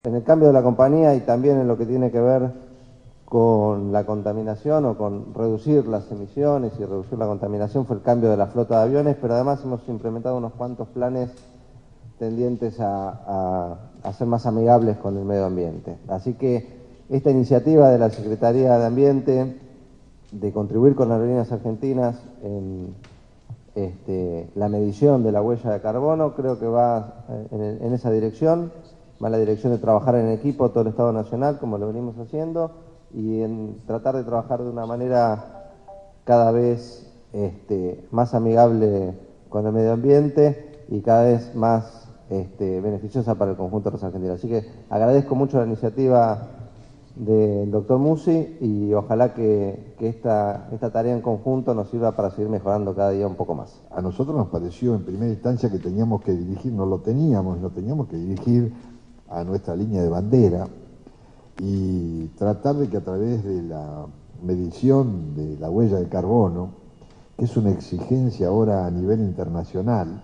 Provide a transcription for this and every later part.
En el cambio de la compañía y también en lo que tiene que ver con la contaminación o con reducir las emisiones y reducir la contaminación fue el cambio de la flota de aviones, pero además hemos implementado unos cuantos planes tendientes a ser más amigables con el medio ambiente. Así que esta iniciativa de la Secretaría de Ambiente de contribuir con las aerolíneas argentinas en la medición de la huella de carbono creo que va en esa dirección, va en la dirección de trabajar en equipo todo el Estado Nacional como lo venimos haciendo y en tratar de trabajar de una manera cada vez más amigable con el medio ambiente y cada vez más beneficiosa para el conjunto de los argentinos. Así que agradezco mucho la iniciativa del doctor Musi y ojalá que esta tarea en conjunto nos sirva para seguir mejorando cada día un poco más. A nosotros nos pareció en primera instancia que teníamos que dirigir, lo teníamos que dirigir a nuestra línea de bandera y tratar de que a través de la medición de la huella de carbono, que es una exigencia ahora a nivel internacional,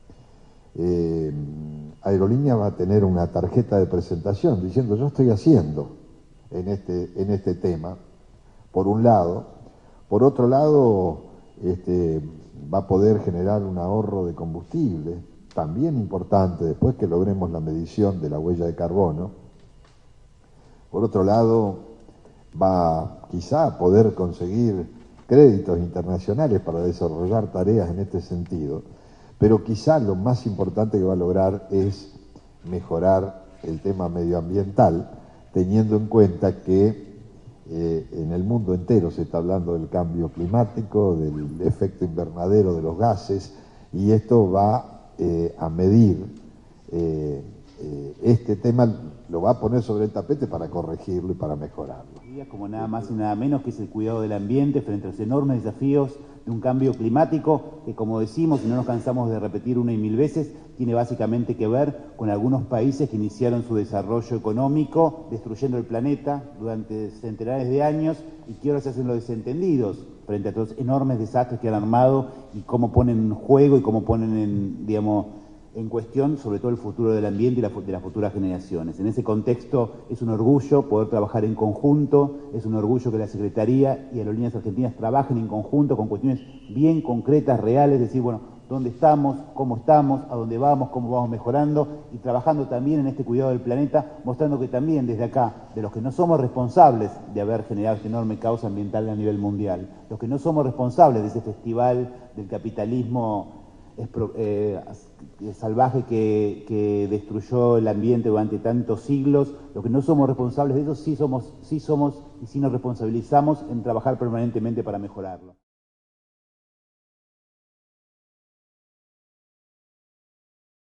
Aerolínea va a tener una tarjeta de presentación diciendo yo estoy haciendo en este tema, por un lado. Por otro lado, va a poder generar un ahorro de combustible, también importante, después que logremos la medición de la huella de carbono. Por otro lado, va quizá a poder conseguir créditos internacionales para desarrollar tareas en este sentido, pero quizá lo más importante que va a lograr es mejorar el tema medioambiental, teniendo en cuenta que en el mundo entero se está hablando del cambio climático, del efecto invernadero de los gases, y esto va a medir este tema, lo va a poner sobre el tapete para corregirlo y para mejorarlo. Como nada más y nada menos que es el cuidado del ambiente frente a los enormes desafíos de un cambio climático que, como decimos y no nos cansamos de repetir una y mil veces, tiene básicamente que ver con algunos países que iniciaron su desarrollo económico destruyendo el planeta durante centenares de años y que ahora se hacen los desentendidos frente a los enormes desastres que han armado y cómo ponen en juego y cómo ponen en cuestión sobre todo el futuro del ambiente y de las futuras generaciones. En ese contexto es un orgullo poder trabajar en conjunto, es un orgullo que la Secretaría y Aerolíneas Argentinas trabajen en conjunto con cuestiones bien concretas, reales, decir, bueno, dónde estamos, a dónde vamos, cómo vamos mejorando y trabajando también en este cuidado del planeta, mostrando que también desde acá, de los que no somos responsables de haber generado esta enorme causa ambiental a nivel mundial, los que no somos responsables de ese festival del capitalismo salvaje que destruyó el ambiente durante tantos siglos, los que no somos responsables de eso sí somos y sí nos responsabilizamos en trabajar permanentemente para mejorarlo.